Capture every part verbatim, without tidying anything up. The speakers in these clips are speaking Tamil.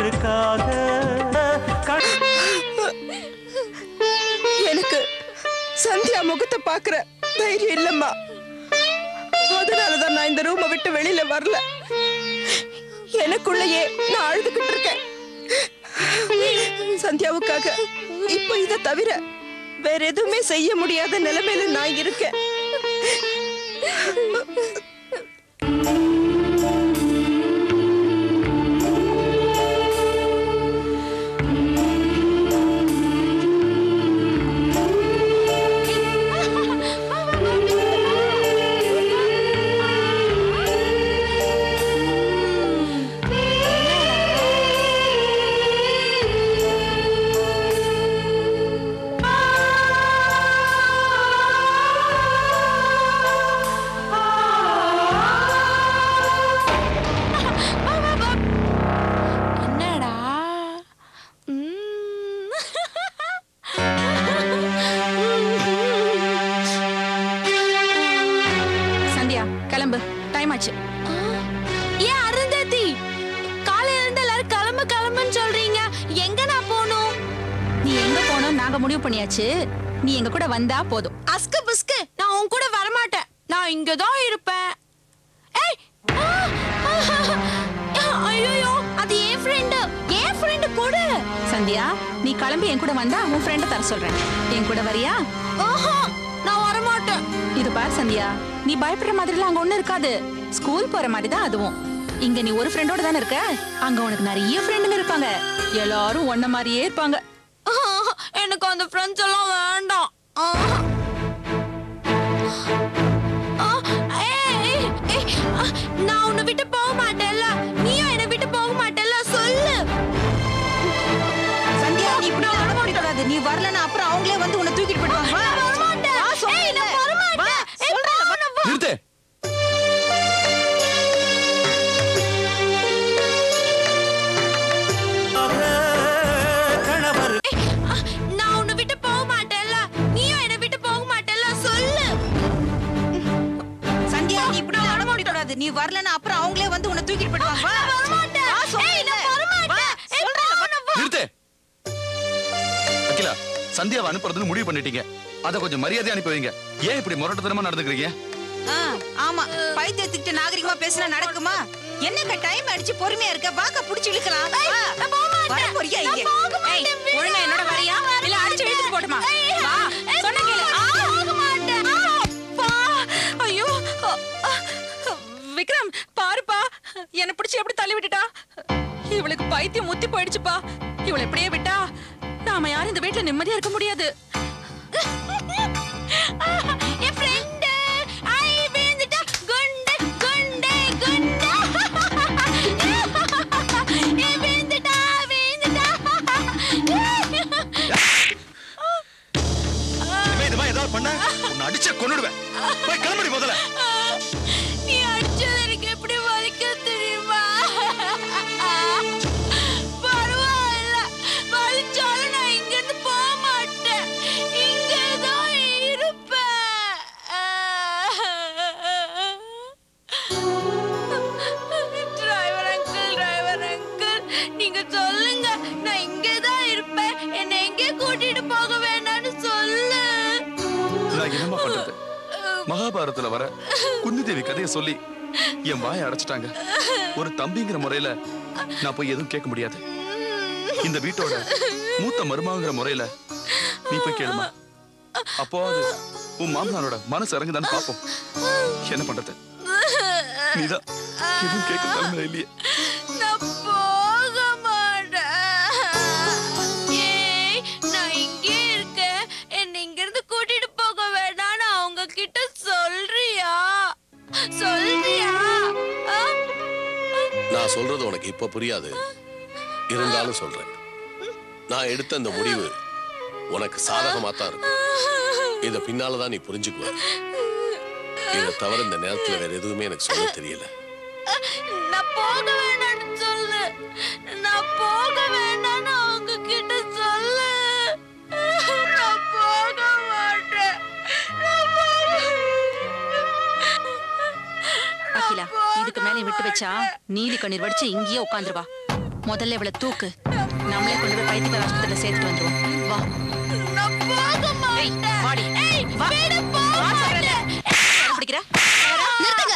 யாருக்காக எனக்கு சந்தியா முகத்தை பாக்குற தைரியம் இல்லம்மா. அதனாலதான் நான் இந்த ரூமை விட்டு வெளியில வரல. எனக்குள்ளேயே நான் அழுதுகிட்டு இருக்கேன். சந்தியாவுக்காக இப்ப இதை தவிர வேற எதுவுமே செய்ய முடியாத நிலைமையில நான் இருக்கேன். முடிவு பண்ணியாச்சு. நீ எங்க கூட வந்தா போதும். அஸ்கு புஸ்கு நான் உன் கூட வர மாட்டேன். நான் இங்க தான் இருப்பேன். ஏய் ஐயோ அது ஏன் ஃப்ரெண்ட். ஏன் ஃப்ரெண்ட் கூட. சந்தியா நீ கிளம்பி என் கூட வந்தா உன் ஃப்ரெண்ட தர சொல்றேன். என் கூட வரியா? ஓஹோ நான் வர மாட்டேன். இது பார் சந்தியா, நீ பயப்படுற மாதிரிலாம் அங்க ஒண்ணு இருக்காது. ஸ்கூல் போற மாதிரி தான் அதுவும். இங்க நீ ஒரு ஃப்ரெண்டோட தானே இருக்க. அங்க உனக்கு நிறைய ஃப்ரெண்டுங்க இருப்பாங்க. எல்லாரும் ஒன்ன மாதிரியே இருப்பாங்க. எனக்கு அந்த ஃப்ரெண்ட்ஸ் எல்லாம் வேண்டாம். நான் உன்னை விட்டு போக மாட்டேன்ல. நீயும் என்னை விட்டு போக மாட்டேன்ல. சொல்லு சந்தியா, நீ இப்படி வர மாட்டேடாது. நீ வரலன்னா அப்புறம் அவங்களே வந்து உன்னை தூக்கிட்டு போயிடுவாங்க. நான் வர மாட்டேன். ஏய் நான் வர மாட்டேன். நிறுத்து. நீ வரலன்னா அப்புறம் அவங்களே வந்து உன்னை தூக்கிட்டு போயிடுவாங்க. வர மாட்டேன். ஏய் நான் வர மாட்டேன். நிறுத்து. அகிலா, சந்தியாவை அனுப்புறதுன்னு முடிவு பண்ணிட்டீங்க. அத கொஞ்சம் மரியாதையா அனுப்பி வைங்க. ஏன் இப்படி முரட்டத்தனமா நடந்துக்கிறீங்க? ஆமா, பைத்தியத்துக்கிட்ட நாகரிகமா பேசினா நடக்குமா? என்னங்க டைம் அடிச்சு பொறுமையா இருக்க. வாக்க புடிச்சு இழுக்கலாம். நான் போக மாட்டேன். வர போறியா இங்க? ஏய் ஒழுங்கா என்னோட வரியா இல்ல அடிச்சு இழுத்து போடுமா? வா சொன்ன கேளு. போக மாட்டேன். பா ஐயோ விக்ரம் பாருப்பா, என்ன பிடிச்சு எப்படி தள்ளி விட்டுட்டா. இவளுக்கு பைத்தியம் முத்தி போயிடுச்சுப்பா. இவளை எப்படியே விட்டா நாம யாரும் இந்த வீட்டுல நிம்மதியா இருக்க முடியாது. என் ஃப்ரெண்ட் ஐ விழுந்துட்டா. குண்டு குண்டு குண்டு ஏ விழுந்துட்டா விழுந்துட்டா. இவன் இது மாதிரி ஏதாவது பண்ண உன்னை அடிச்சே கொன்னுடுவேன். போய் கிளம்படி முதல்ல. நீ அடிச்சது எனக்கு எப்படி வலிக்க தெரியுமா? பரவாயில்ல, வலிச்சாலும் நான் இங்க இருந்து போக மாட்டேன். இங்கதான் இருப்பேன். டிரைவர் அங்கிள், டிரைவர் அங்கிள், நீங்க சொல்லுங்க. நான் இங்கதான் இருப்பேன். என்னை எங்கே கூட்டிட்டு போக வேண்டாம்னு சொல்லு. நான் என்னமா பண்றது? மகாபாரதத்துல வர குந்தி தேவி கதையை சொல்லி என் வாயை அடைச்சிட்டாங்க. ஒரு தம்பிங்கிற முறையில நான் போய் எதுவும் கேட்க முடியாது. இந்த வீட்டோட மூத்த மருமகங்கிற முறையில நீ போய் கேளுமா. அப்போ அது உன் மாமனாரோட மனசு இறங்குதான்னு பாப்போம். என்ன பண்றது? நீதான் எதுவும் கேட்க தலைமையில இல்லையே. நான் போக மாட்டேன். ஏய் நான் இங்கே இருக்கேன். என்னை இங்க இருந்து கூட்டிட்டு போக வேண்டாம்னு அவங்க கிட்ட சொல்றியா? சொல்றியா? நான் சொல்றது உனக்கு இப்ப புரியாது. இருந்தாலும் சொல்றேன். நான் எடுத்த அந்த முடிவு உனக்கு சாதகமா தான் இருக்கும். இத பின்னாலதான் நீ புரிஞ்சுக்குவ. இதை தவிர இந்த நேரத்துல வேற எதுவுமே எனக்கு சொல்ல தெரியல. நான் போக வேண்டாம்னு சொல்லு. நான் போக வேண்டாம்னு அவங்க கிட்ட சொல்லு. நான் போக மாட்டேன். அகிலா, இதுக்கு மேல விட்டு வச்சா நீலி கண்ணீர் வடிச்சு இங்கேயே உட்காந்துருவா. முதல்ல இவளை தூக்கு, நம்மளே கொண்டு போய் பைத்தியக்கார ஆஸ்பத்திரியில சேர்த்துட்டு வந்துருவோம். வா. நான் போக மாட்டேன். வாடி. ஏய், வா. விடு, போக வா, மாட்டேன். என்ன பிடிக்கிற? நிறுத்துங்க.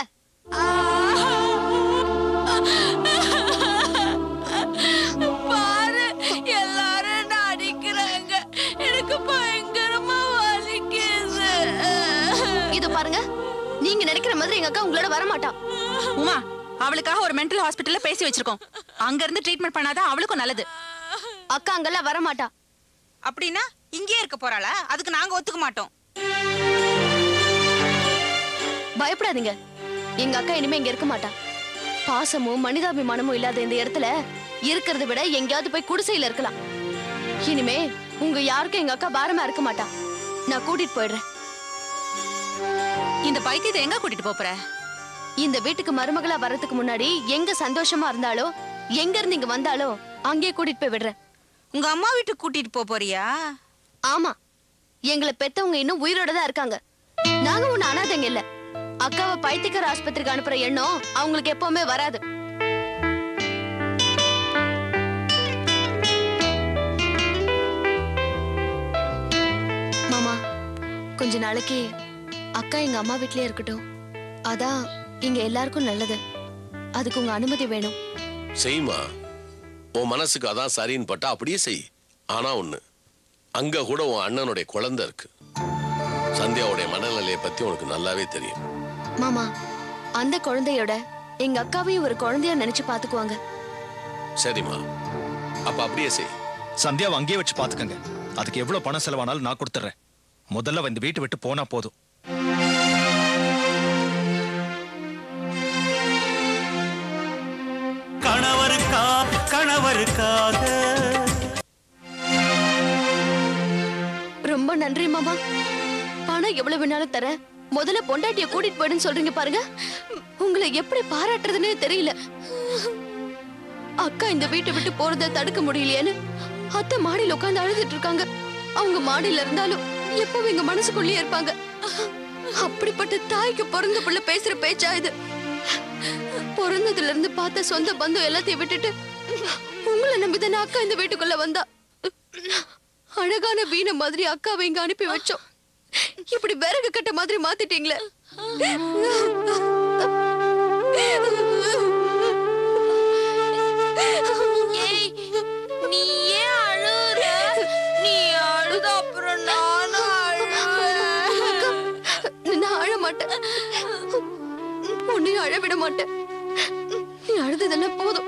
பாரு, எல்லாரும் என்ன அடிக்கிறாங்க. எனக்கு பயங்கரமா வலிக்குது. இது பாருங்க, நீங்க நினைக்கிற மாதிரி எங்க அக்கா உங்களோட வர மாட்டா. உமா, அவளுக்காக ஒரு மென்டல் ஹாஸ்பிட்டல்ல பேசி வச்சிருக்கோம். அங்க இருந்து ட்ரீட்மெண்ட் பண்ணாதான் அவளுக்கும் நல்லது. அக்கா அங்கெல்லாம் வர மாட்டா. அப்படின்னா இங்கே இருக்க போறாளா? அதுக்கு நாங்க ஒத்துக்க மாட்டோம். பயப்படாதீங்க, எங்க அக்கா இனிமே இங்க இருக்க மாட்டா. பாசமும் மனிதாபிமானமும் இல்லாத இந்த இடத்துல இருக்கிறத விட எங்கேயாவது போய் குடிசையில இருக்கலாம். இனிமே உங்க யாருக்கும் எங்க அக்கா பாரமா இருக்க மாட்டா. நான் கூட்டிட்டு போயிடுறேன். இந்த பைத்தியத்தை எங்க கூட்டிட்டு போற? இந்த வீட்டுக்கு மருமகளா வர்றதுக்கு முன்னாடி எங்க சந்தோஷமா இருந்தாலோ, எங்க இருந்து இங்க வந்தாலோ அங்கேயே கூட்டிட்டு போய் விடுறேன். உங்க அம்மா வீட்டுக்கு கூட்டிட்டு போப் போறியா? ஆமா, எங்களை பெத்தவங்க இன்னும் உயிரோட தான் இருக்காங்க. நாங்க ஒண்ணு அனாதைங்க இல்ல. அக்காவை பைத்தியக்கார ஆஸ்பத்திரிக்கு அனுப்புற எண்ணம் அவங்களுக்கு எப்பவுமே வராது. மாமா, கொஞ்ச நாளைக்கு அக்கா எங்க அம்மா வீட்லயே இருக்கட்டும். அதான் இங்க எல்லாருக்கும் நல்லது. அதுக்கு உங்க அனுமதி வேணும். செய்யுமா, உன் மனசுக்கு அதான் சரின்னு பட்டா அப்படியே செய். ஆனா ஒண்ணு, அங்க கூட உன் அண்ணனுடைய குழந்தை இருக்கு. சந்தியாவுடைய மனநிலையை பத்தி உனக்கு நல்லாவே தெரியும். மாமா, அந்த குழந்தையோட எங்க அக்காவையும் ஒரு குழந்தையா நினைச்சு பாத்துக்குவாங்க. சரிம்மா, அப்ப அப்படியே செய். சந்தியாவை அங்கேயே வச்சு பாத்துக்கங்க. அதுக்கு எவ்வளவு பணம் செலவானாலும் நான் கொடுத்துறேன். முதல்ல இந்த வீட்டை விட்டு போனா போதும். கணவருக்கா கணவருக்காக. ரொம்ப நன்றி மாமா. பணம் எவ்வளவு வேணாலும் தரேன். முதல்ல பொண்டாட்டிய கூட்டிட்டு போயிடுன்னு சொல்றீங்க பாருங்க. உங்களை எப்படி பாராட்டுறதுன்னு தெரியல. அக்கா இந்த வீட்டை விட்டு போறதை தடுக்க முடியலையேன்னு அத்தை மாடியில உட்கார்ந்து அழுதுட்டு இருக்காங்க. அவங்க மாடியில இருந்தாலும் எப்பவும் எங்க மனசுக்குள்ளேயே இருப்பாங்க. அப்படிப்பட்ட தாய்க்கு பிறந்த பிள்ளை பேசுற பேச்சா இது? பிறந்ததுல இருந்து பார்த்த சொந்த பந்தம் எல்லாத்தையும் விட்டுட்டு உங்களை நம்பிதானே அக்கா இந்த வீட்டுக்குள்ள வந்தா. அழகான வீணை மாதிரி அக்காவை இங்க அனுப்பி வச்சோம். இப்படி விறகு கட்ட மாதிரி மாத்திட்டீங்களே. ஏய், நீ ஏன் அழுற? நீ அழுத அப்புறம் நானும் அழுவேன். நான் அழ மாட்டேன், உன்னையும் அழ விட மாட்டேன். நீ அழுததெல்லாம் போதும்.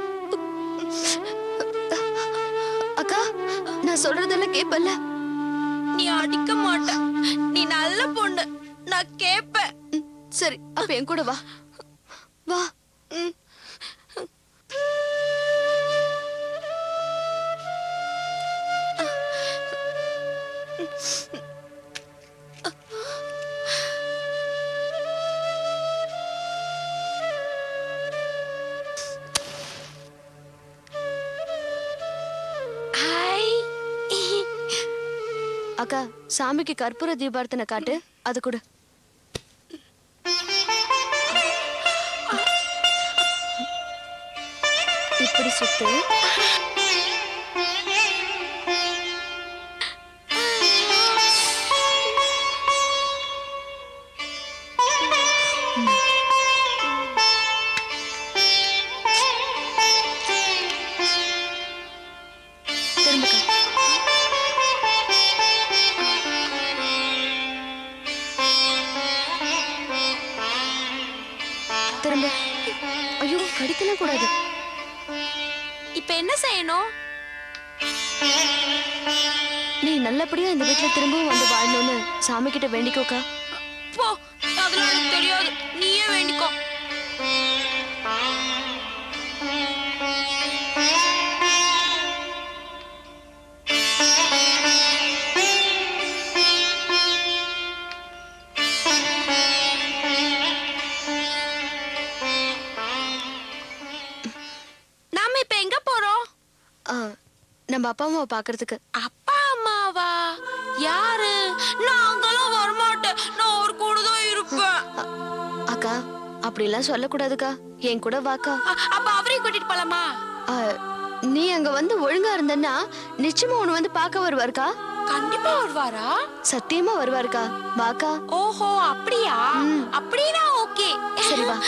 அக்கா, நான் சொல்றதெல்லாம் கேப்பல்ல? நீ அடிக்க மாட்ட. நீ நல்ல பொண்ணு. நான் கேப்பேன். சரி, அப்ப என் கூட வா. வா. அக்கா, சாமிக்கு கற்பூர தீபார்த்தனை காட்டு. அது கூட இப்படி சுத்து. திரும்ப. ஐயோ, கடிக்கலாம் கூடாது. இப்ப என்ன செய்யணும்? நீ நல்லபடியா இந்த வீட்டுல திரும்பவும் வந்து வாழணும்னு சாமி கிட்ட வேண்டிக்கோக்கா. போ, அதெல்லாம் எனக்கு தெரியாது. நீயே வேண்டிக்கோ. நாம இப்ப எங்க போறோம்? நம்ம அப்பா அம்மாவை பாக்குறதுக்கு. அப்பா அம்மாவா? யாரு? நான் அங்கெல்லாம் வரமாட்டேன். நான் ஒரு கூட தான் இருப்பேன். அக்கா, அப்படி எல்லாம் சொல்லக்கூடாதுக்கா. என் கூட வாக்கா. அப்ப அவரையும் கூட்டிட்டு போலாமா? நீ அங்க வந்து ஒழுங்கா இருந்தன்னா நிச்சயமா உன்னை வந்து பார்க்க வருவாருக்கா. கண்டிப்பா வருவாரா? சத்தியமா வருவாருக்கா. வாக்கா. ஓஹோ அப்படியா? அப்படினா ஓகே. சரி வா.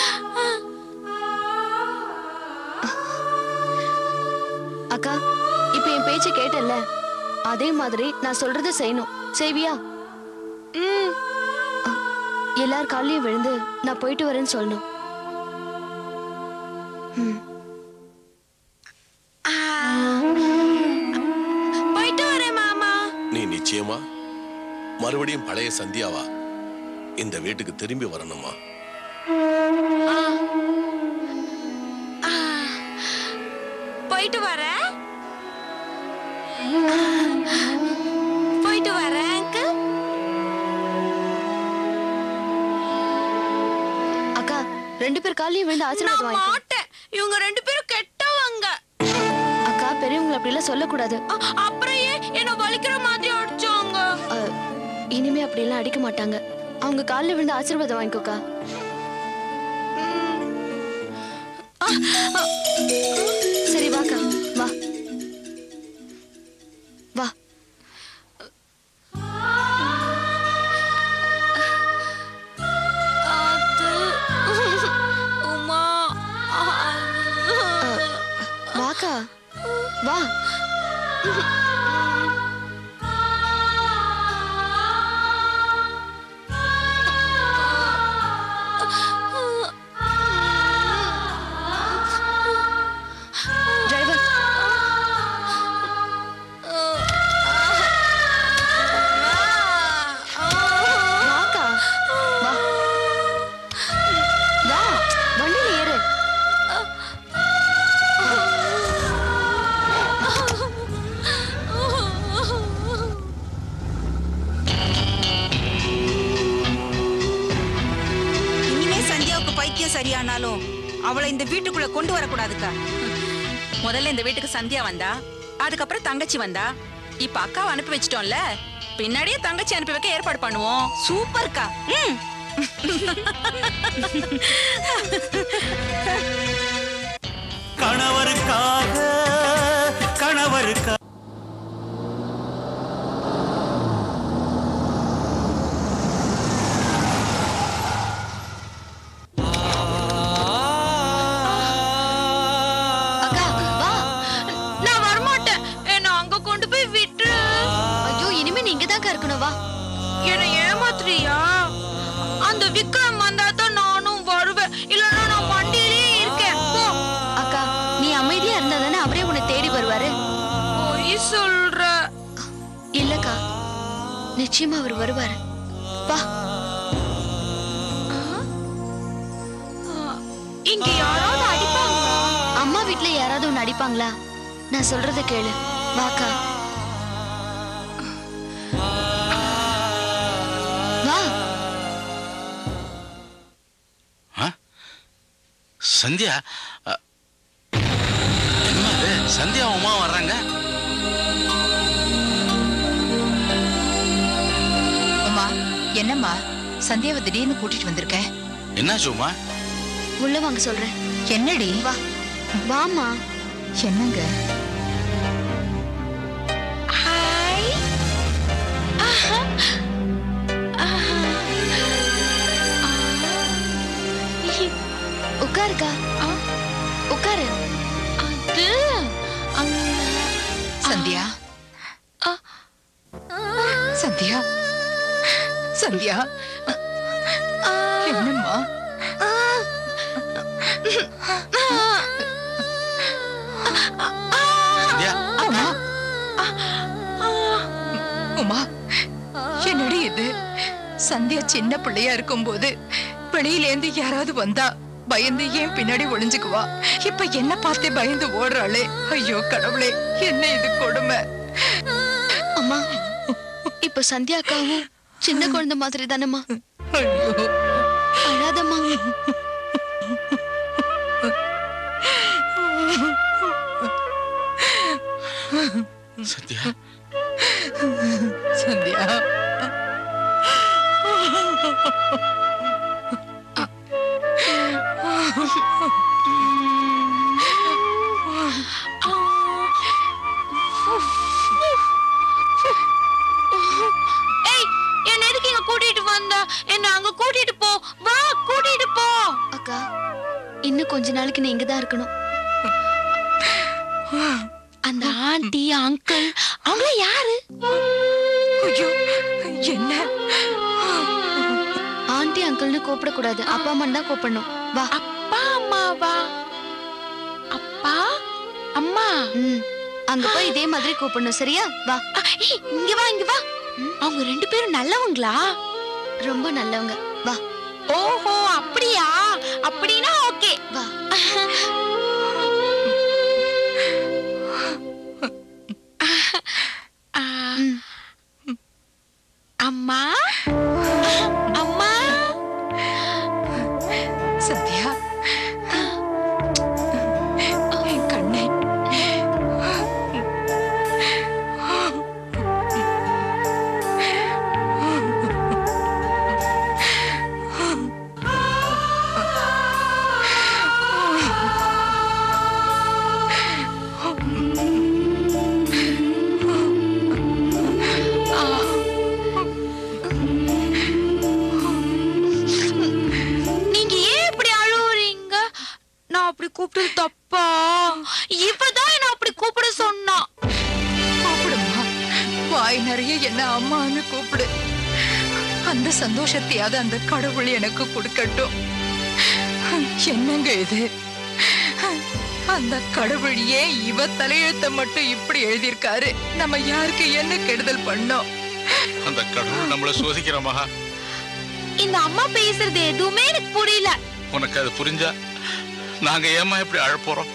அக்கா இப்ப என் பேச்ச கேட்டல்ல, அதே மாதிரி நான் சொல்றத செய்யணும். செய்வியா? ம். எல்லார் காலையும் விழுந்து நான் போயிட்டு வரேன்னு சொல்லணும். ம். போயிட்டு வரேன் மாமா. நீ நிச்சயமா மறுபடியும் பழைய சந்தியாவா இந்த வீட்டுக்கு திரும்பி வரணுமா? போயிட்டு வரேன். போயிட்டு வரேன் அங்கிள். அக்கா ரெண்டு பேர் காலையும் விழுந்து ஆசீர்வாதம் வாங்கிக்கோ. மாட்டேன். இவங்க ரெண்டு பேரும் கெட்டவங்க. அக்கா பெரியவங்களை அப்படி எல்லாம் சொல்லக்கூடாது. அப்புறம் ஏன் என்ன வலிக்கிற மாதிரி அடிச்சாங்க? இனிமே அப்படி எல்லாம் அடிக்க மாட்டாங்க. அவங்க காலில் விழுந்து ஆசீர்வாதம் வாங்கிக்கோக்கா. சரி வாக்கா வா வா. உமா வாக்கா வா. டிரைவர் வாக்கா வா வா வண்டியில ஏறு. இனிமே சந்தியாவுக்கு பைத்தியம் சரியானாலும் அவளை இந்த வீட்டுக்குள்ள கொண்டு வரக்கூடாதுக்கா. முதல்ல இந்த வீட்டுக்கு சந்தியா வந்தா, அதுக்கப்புறம் தங்கச்சி வந்தா, இப்ப அக்காவை அனுப்பி வச்சிட்டோம்ல, பின்னாடியே தங்கச்சி அனுப்பி வைக்க ஏற்பாடு பண்ணுவோம். சூப்பர்க்கா. ம். கணவருக்காக கணவருக்காக அக்கா வா. நான் வரமாட்டேன். என்ன அங்க கொண்டு போய் விட்டுரு. ஐயோ இனிமே நீ இங்கதான் இருக்கணும். வா. என்ன ஏமாத்துறியா? அந்த விக்ரம் வந்தா தான் நானும் வருவேன். இல்லன்னா நான் வண்டியிலேயே இருக்கேன். போ. அக்கா நீ அமைதியா இருந்தா தானே அவரே உன்னை தேடி வருவாரு. பொய் சொல்ற. இல்லக்கா நிச்சயமா அவர் வருவாரு. வா. இங்க யாராவது அடிப்பாங்களா? அம்மா வீட்ல யாராவது உன்னை அடிப்பாங்களா? நான் சொல்றத கேளு. வாக்கா வா. சந்தியா என்னது? சந்தியா உமா வர்றாங்க. உமா என்னம்மா சந்தியாவை திடீர்னு கூட்டிட்டு வந்திருக்க? என்னாச்சு உமா? உள்ள வாங்க சொல்றேன். என்னடி? வா வாமா. என்னங்க? ஹாய். உட்காருக்கா. உட்காரு. அது சந்தியா சந்தியா சந்தியா என்னம்மா? சந்தியா உமா உமா என்னடி இது? சந்தியா சின்ன பிள்ளையா இருக்கும்போது வெளியில இருந்து யாராவது வந்தா பயந்து ஏன் பின்னாடி ஒளிஞ்சுக்குவா. இப்ப என்ன பார்த்தே பயந்து ஓடுறாளே. ஐயோ கடவுளே, என்ன இது கொடுமை. அம்மா இப்ப சந்தியா அக்காவும் சின்ன குழந்தை மாதிரி தானம்மா. ஐயோ அழாதம்மா. சந்தியா சந்தியா நாளைக்கு நீ இங்கதான் இருக்கணும். அந்த ஆண்டி அங்கிள் அவங்கள யாரு? ஐயோ என்ன ஆண்டி அங்கிள்னு கூப்பிட கூடாது, அப்பா அம்மா தான் கூப்பிடணும். வா. அப்பா அம்மாவா? அப்பா அம்மா. ம் அங்க போய் இதே மாதிரி கூப்பிடணும், சரியா? வா. இங்க வா இங்க வா. அவங்க ரெண்டு பேரும் நல்லவங்களா? ரொம்ப நல்லவங்க. வா. ஓஹோ அப்படியா? அப்படினா ஓகே. வா. அம்மா அம்மா. சத்யா என் கண்ணே. கூப்பிட்டு தப்பா? இவதான் என்ன அப்படி கூப்பிட சொன்னா. கூப்பிடுமா, வாய் நிறைய என்ன அம்மான்னு கூப்பிடு. அந்த சந்தோஷத்தையாவது அந்த கடவுள் எனக்கு கொடுக்கட்டும். என்னங்க இது? அந்த கடவுள் ஏன் இவ தலையெழுத்த மட்டும் இப்படி எழுதியிருக்காரு? நம்ம யாருக்கு என்ன கெடுதல் பண்ணோம்? அந்த கடவுள் நம்மள சோதிக்கிற மகா. இந்த அம்மா பேசுறது எதுவுமே எனக்கு புரியல. உனக்கு அது புரிஞ்சா நாங்க ஏமா இப்படி அழ போறோம்?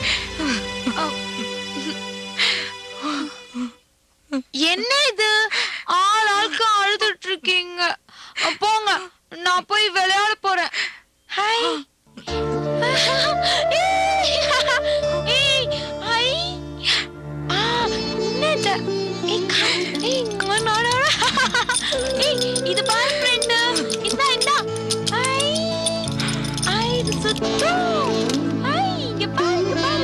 என்ன இது? ஆள் ஆளுக்கு அழுதுட்டு இருக்கீங்க. போங்க, நான் போய் விளையாட போறேன். ஹாய். இது பாரு ஃப்ரெண்ட், இந்தா இந்தா. இது சுத்தம். இங்க பாரு பாரு.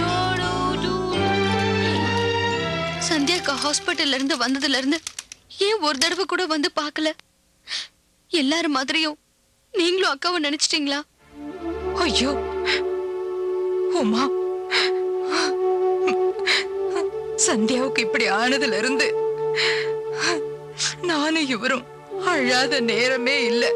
சந்தியாக்கா ஹாஸ்பிட்டல்ல இருந்து வந்ததுல இருந்து ஏன் ஒரு தடவை கூட வந்து பார்க்கல? எல்லாரும் மாதிரியும் நீங்களும் அக்காவை நினைச்சிட்டீங்களா? ஐயோ உமா, சந்தியாவுக்கு இப்படி ஆனதுல இருந்து நானும் இவரும் அழாத நேரமே இல்லை.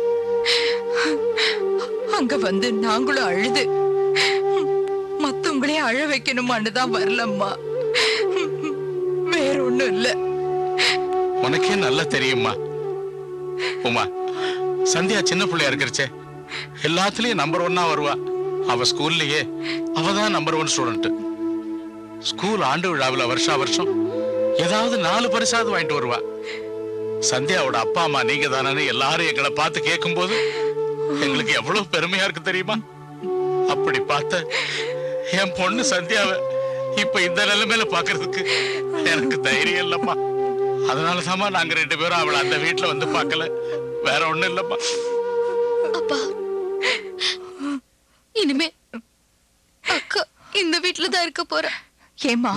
அங்க வந்து நாங்களும் அழுது மத்தவங்களே அழ வைக்கணுமான்னு தான் வரலம்மா, வேற ஒண்ணும் இல்ல. உனக்கே நல்லா தெரியுமா உமா, சந்தியா சின்ன பிள்ளையா இருக்கிறச்சே எல்லாத்துலயும் நம்பர் ஒன்னா வருவா. அவ ஸ்கூல்லயே அவதான் நம்பர் ஒன் ஸ்டூடெண்ட். ஸ்கூல் ஆண்டு விழாவில் வருஷா வருஷம் ஏதாவது நாலு பரிசாவது வாங்கிட்டு வருவா. சந்தியாவோட அப்பா அம்மா நீங்க தானே எல்லாரும் எங்களை பார்த்து கேட்கும் போது எங்களுக்கு எவ்வளவு பெருமையா இருக்கு தெரியுமா? அப்படி பார்த்த என் பொண்ணு சந்தியாவை இப்ப இந்த நிலைமையில பாக்குறதுக்கு எனக்கு தைரியம் இல்லம்மா. அதனாலதாம்மா நாங்க ரெண்டு பேரும் அவளை அந்த வீட்டுல வந்து பார்க்கல, வேற ஒண்ணும் இல்லம்மா. அப்பா, இனிமே அக்கா இந்த வீட்டுல தான் இருக்க போற. ஏமா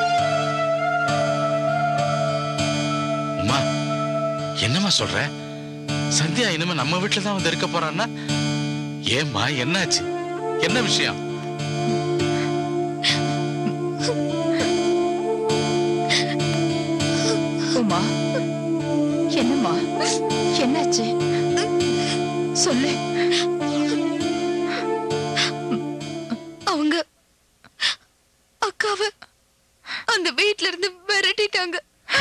உமா, என்னம்மா சொல்ற? சந்தியா இனிமே நம்ம வீட்டுல தான் வந்து இருக்க போறான்னா? ஏம்மா என்னாச்சு? என்ன விஷயம்? உமா, என்னம்மா என்னாச்சு சொல்லு. அவங்க அக்காவை அந்த வீட்டுல இருந்து விரட்டிட்டாங்க.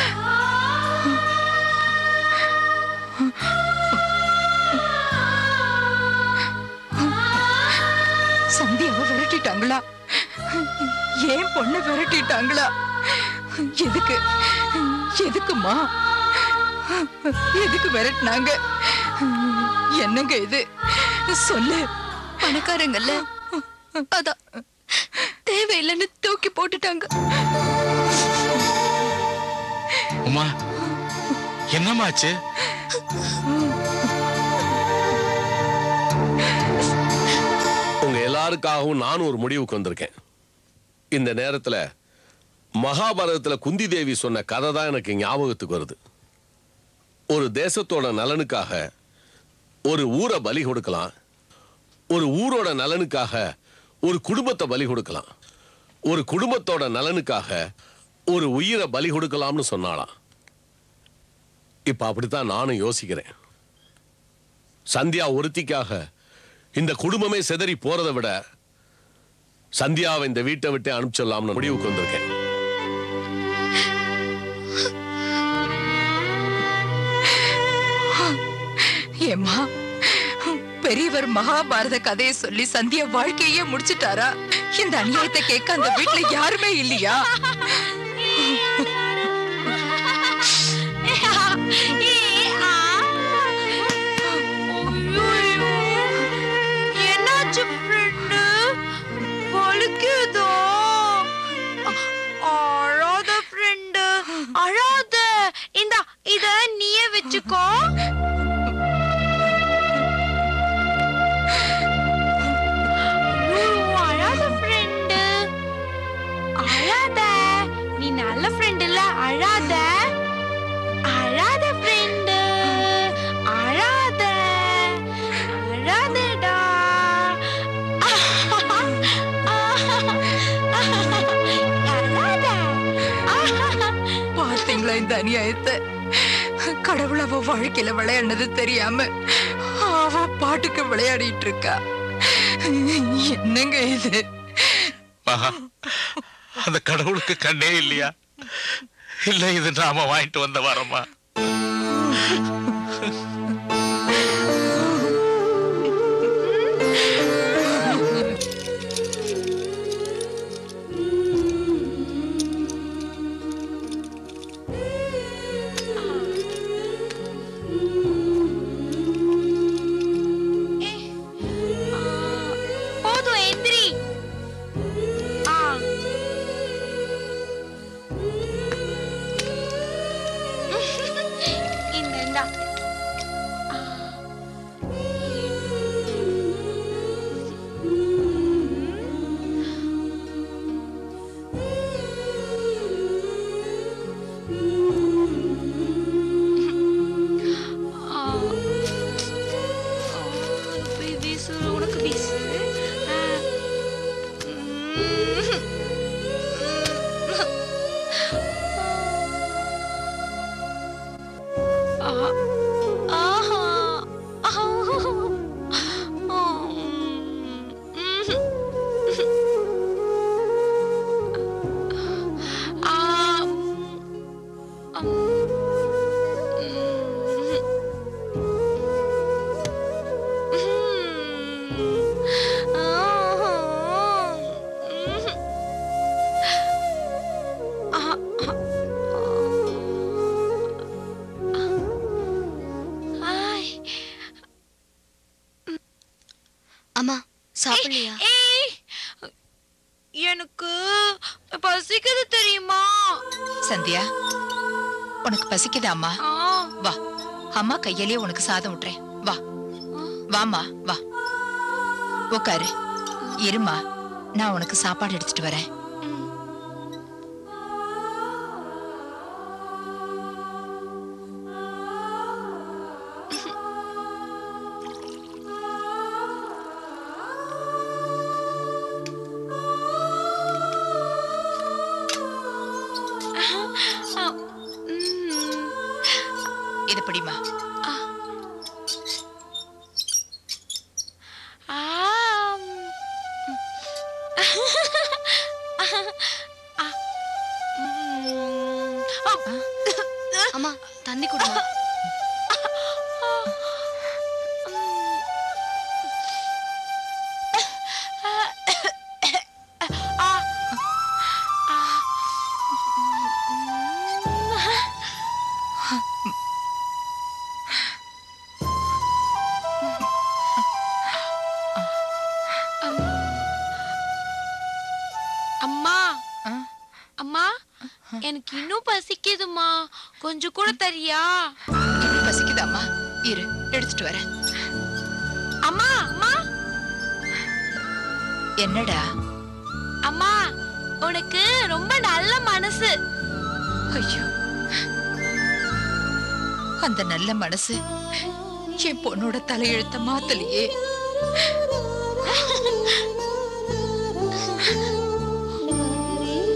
சந்தியாவை விரட்டிட்டாங்களா? ஏன் பொண்ணை விரட்டிட்டாங்களா? எதுக்கு எதுக்குமா எதுக்கு விரட்டினாங்க? என்னங்க இது சொல்லு. பணக்காரங்கல்ல, அதான் தேவையில்லைன்னு தூக்கி போட்டுட்டாங்க. உமா, என்னமாச்சு? உங்க எல்லாருக்காகவும் நானும் ஒரு முடிவுக்கு வந்திருக்கேன். இந்த நேரத்துல மகாபாரதத்துல குந்தி தேவி சொன்ன கதை தான் எனக்கு ஞாபகத்துக்கு வருது. ஒரு தேசத்தோட நலனுக்காக ஒரு ஊரை பலி கொடுக்கலாம், ஒரு ஊரோட நலனுக்காக ஒரு குடும்பத்தை பலி கொடுக்கலாம், ஒரு குடும்பத்தோட நலனுக்காக ஒரு உயிரை பலி கொடுக்கலாம்னு சொன்னாலாம். இப்ப அப்படித்தான் நானும் யோசிக்கிறேன். சந்தியா ஒருத்திக்காக இந்த குடும்பமே சிதறி போறதை விட சந்தியாவை இந்த வீட்டை விட்டு அனுப்பிச்சிடலாம்னு முடிவுக்கு வந்திருக்கேன். ஏம்மா, பெரியவர் மகாபாரத கதையை சொல்லி சந்தியா வாழ்க்கையே முடிச்சிட்டாரா? இந்த அநியாயத்தை கேட்க அந்த வீட்டுல யாருமே இல்லையா? என்னாச்சு ஃப்ரெண்டு? வலிக்குதோ? அழாத ஃப்ரெண்டு, அழாத. இந்த இத நீயே வச்சுக்கோ. அழாத ஃப்ரெண்டு, அழாத. நீ நல்ல ஃப்ரெண்ட் இல்ல, அழாத. அழாத ஃப்ரெண்டு, அழாத. அழாதடா. பார்த்தீங்களா இந்த அநியாயத்தை? கடவுள் அவ வாழ்க்கையில விளையாடுனது தெரியாம அவ பாட்டுக்கு விளையாடிட்டு இருக்கா. என்னங்க இது? மகா, அந்த கடவுளுக்கு கண்ணே இல்லையா? இல்ல இது நாம வாங்கிட்டு வந்த வரமா? அம்மா சாப்பிடலையா? எனக்கு பசிக்குது தெரியுமா? சந்தியா, உனக்கு பசிக்குதா? அம்மா வா, அம்மா கையிலேயே உனக்கு சாதம் விட்டுறேன். வா வாமா, வா உட்காரு. இருமா, நான் உனக்கு சாப்பாடு எடுத்துட்டு வரேன். இது பிடிமா. அம்மா தண்ணி குடுமா. அம்மா அம்மா, எனக்கு இன்னும் பசிக்குதுமா, கொஞ்சம் கூட தரியா? பசிக்குதாம்மா? இரு, எடுத்துட்டு வரேன். அம்மா அம்மா. என்னடா? அம்மா, உனக்கு ரொம்ப நல்ல மனசு. ஐயோ, அந்த நல்ல மனசு என் பொண்ணோட தலையெழுத்த மாத்தலையே.